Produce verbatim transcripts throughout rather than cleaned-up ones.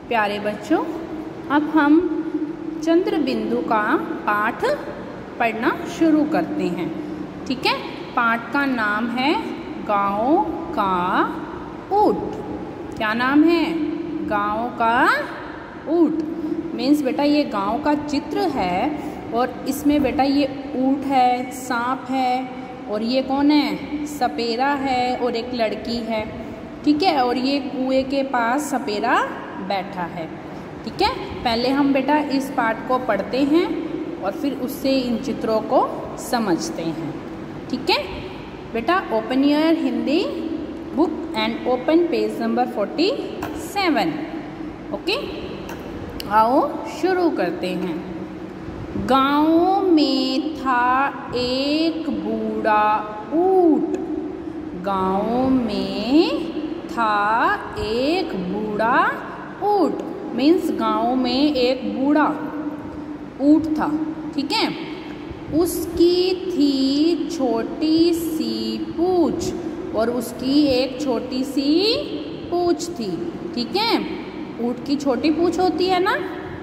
प्यारे बच्चों, अब हम चंद्र बिंदु का पाठ पढ़ना शुरू करते हैं। ठीक है, पाठ का नाम है गाँव का ऊँट। क्या नाम है? गाँव का ऊँट। मीन्स बेटा ये गांव का चित्र है और इसमें बेटा ये ऊँट है, सांप है और ये कौन है? सपेरा है और एक लड़की है। ठीक है, और ये कुएं के पास सपेरा बैठा है। ठीक है, पहले हम बेटा इस पाठ को पढ़ते हैं और फिर उससे इन चित्रों को समझते हैं। ठीक है बेटा, open your Hindi book and open page number forty seven. Okay, आओ शुरू करते हैं। गाँव में था एक बूढ़ा ऊँट। गाँव में था एक बूढ़ा ऊँट। मीन्स गाँव में एक बूढ़ा ऊँट था। ठीक है, उसकी थी छोटी सी पूँछ और उसकी एक छोटी सी पूँछ थी। ठीक है, ऊँट की छोटी पूँछ होती है ना।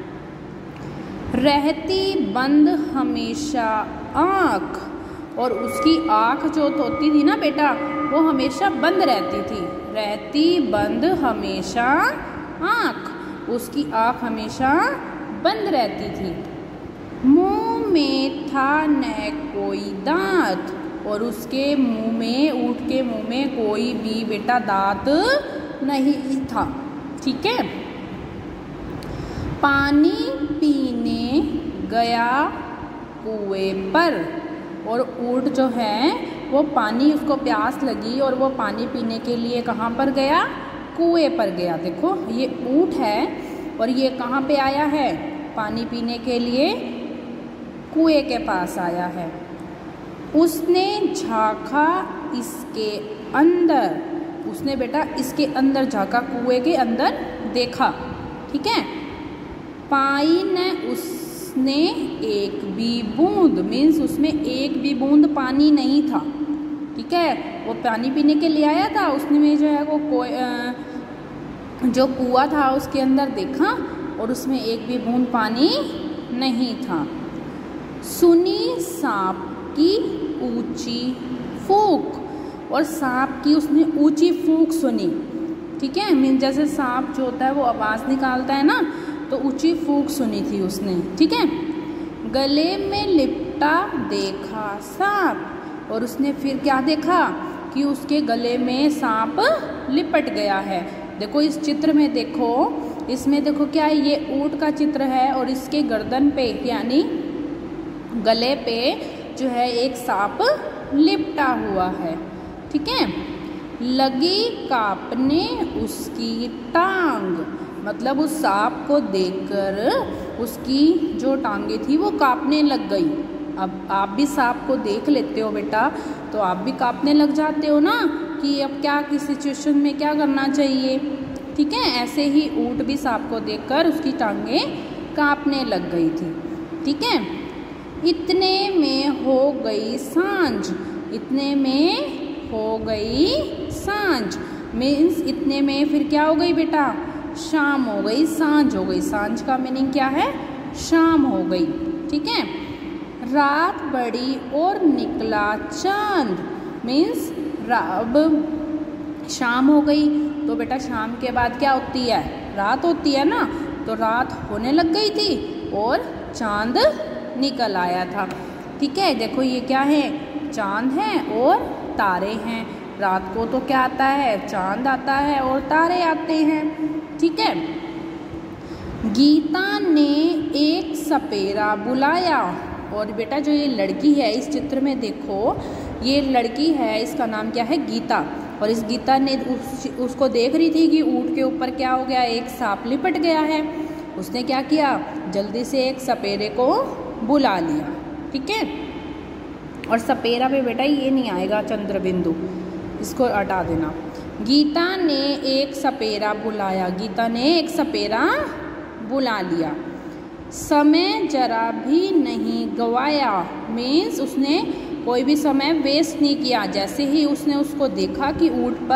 रहती बंद हमेशा आँख, और उसकी आँख जो होती थी ना बेटा वो हमेशा बंद रहती थी। रहती बंद हमेशा आँख, उसकी आँख हमेशा बंद रहती थी। मुँह में था न कोई दांत, और उसके मुँह में, ऊँट के मुँह में कोई भी बेटा दांत नहीं था। ठीक है, पानी पीने गया कुएं पर, और ऊँट जो है वो पानी, उसको प्यास लगी और वो पानी पीने के लिए कहाँ पर गया? कुएं पर गया। देखो ये ऊँट है और ये कहाँ पे आया है? पानी पीने के लिए कुएं के पास आया है। उसने झाँका इसके अंदर, उसने बेटा इसके अंदर झाँका, कुएं के अंदर देखा। ठीक है, पाई न उसने एक भी बूंद, मीन्स उसमें एक भी बूंद पानी नहीं था। ठीक है, वो पानी पीने के लिए आया था, उसने में जो है वो कोई जो कुआं था उसके अंदर देखा और उसमें एक भी बूंद पानी नहीं था। सुनी सांप की ऊंची फूंक, और सांप की उसने ऊंची फूंक सुनी। ठीक है, मीन जैसे सांप जो होता है वो आवाज़ निकालता है ना, तो ऊंची फूंक सुनी थी उसने। ठीक है, गले में लिपटा देखा सांप, और उसने फिर क्या देखा कि उसके गले में सांप लिपट गया है। देखो इस चित्र में, देखो इसमें देखो क्या है, ये ऊँट का चित्र है और इसके गर्दन पे यानी गले पे जो है एक सांप लिपटा हुआ है। ठीक है, लगी कांपने उसकी टांग, मतलब उस सांप को देखकर उसकी जो टांगे थी वो कांपने लग गई। अब आप भी सांप को देख लेते हो बेटा तो आप भी कांपने लग जाते हो ना कि अब क्या, किस सिचुएशन में क्या करना चाहिए। ठीक है, ऐसे ही ऊँट भी सांप को देखकर उसकी टांगे कांपने लग गई थी। ठीक है, इतने में हो गई सांझ, इतने में हो गई सांझ, मीन्स इतने में फिर क्या हो गई बेटा? शाम हो गई, सांझ हो गई। सांझ का मीनिंग क्या है? शाम हो गई। ठीक है, रात बड़ी और निकला चांद, मीन्स अब शाम हो गई तो बेटा शाम के बाद क्या होती है? रात होती है ना, तो रात होने लग गई थी और चांद निकल आया था। ठीक है, देखो ये क्या है? चांद है और तारे हैं। रात को तो क्या आता है? चांद आता है और तारे आते हैं। ठीक है, गीता ने एक सपेरा बुलाया, और बेटा जो ये लड़की है इस चित्र में देखो, ये लड़की है, इसका नाम क्या है? गीता। और इस गीता ने उस, उसको देख रही थी कि ऊँट के ऊपर क्या हो गया? एक सांप लिपट गया है। उसने क्या किया? जल्दी से एक सपेरे को बुला लिया। ठीक है, और सपेरा पे बेटा ये नहीं आएगा चंद्र बिंदु, इसको हटा देना। गीता ने एक सपेरा बुलाया, गीता ने एक सपेरा बुला लिया। समय जरा भी नहीं गवाया, मीन्स उसने कोई भी समय वेस्ट नहीं किया। जैसे ही उसने उसको देखा कि ऊँट पर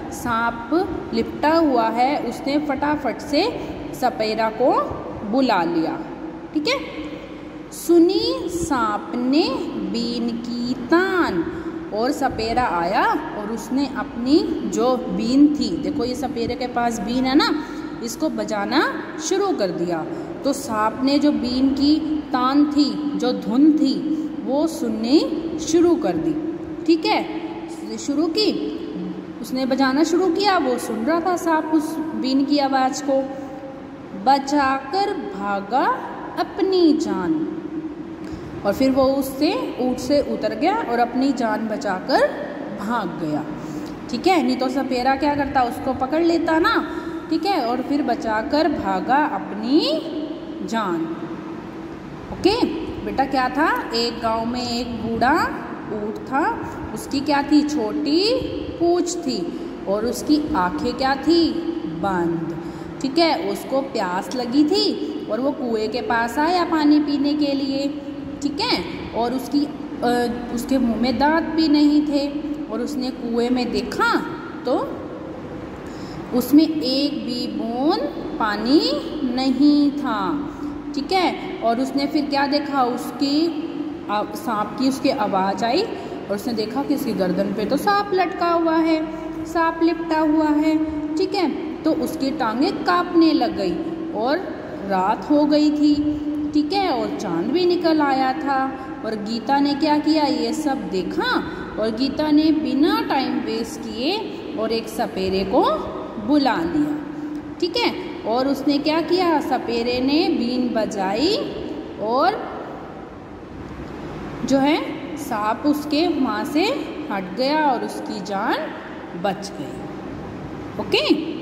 सांप लिपटा हुआ है उसने फटाफट से सपेरा को बुला लिया। ठीक है। सुनी सांप ने बीन की तान, और सपेरा आया और उसने अपनी जो बीन थी, देखो ये सपेरे के पास बीन है ना, इसको बजाना शुरू कर दिया। तो सांप ने जो बीन की तान थी, जो धुन थी, वो सुननी शुरू कर दी। ठीक है, शुरू की, उसने बजाना शुरू किया, वो सुन रहा था सांप उस बीन की आवाज़ को। बचाकर भागा अपनी जान, और फिर वो उससे ऊँट से उतर गया और अपनी जान बचाकर भाग गया। ठीक है, नहीं तो सपेरा क्या करता, उसको पकड़ लेता ना। ठीक है, और फिर बचाकर भागा अपनी जान। ओके बेटा, क्या था, एक गांव में एक बूढ़ा ऊँट था, उसकी क्या थी, छोटी पूंछ थी और उसकी आंखें क्या थी, बंद। ठीक है, उसको प्यास लगी थी और वो कुएं के पास आया पानी पीने के लिए। ठीक है, और उसकी आ, उसके मुंह में दांत भी नहीं थे, और उसने कुएं में देखा तो उसमें एक भी बूंद पानी नहीं था। ठीक है, और उसने फिर क्या देखा, उसकी सांप की उसकी आवाज़ आई और उसने देखा कि उसकी गर्दन पे तो सांप लटका हुआ है, सांप लिपटा हुआ है। ठीक है, तो उसकी टांगें कांपने लग गई और रात हो गई थी। ठीक है, और चांद भी निकल आया था। और गीता ने क्या किया, ये सब देखा, और गीता ने बिना टाइम वेस्ट किए और एक सपेरे को बुला लिया। ठीक है, और उसने क्या किया, सपेरे ने बीन बजाई और जो है सांप उसके वहाँ से हट गया और उसकी जान बच गई। ओके।